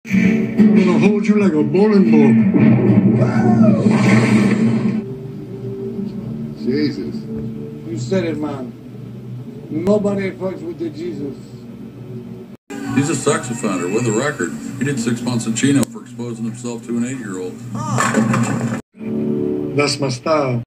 I'm gonna hold you like a bowling ball. Jesus. You said it, man. Nobody fucks with the Jesus. He's a sex offender with a record. He did 6 months in Chino for exposing himself to an 8-year-old. That's my style.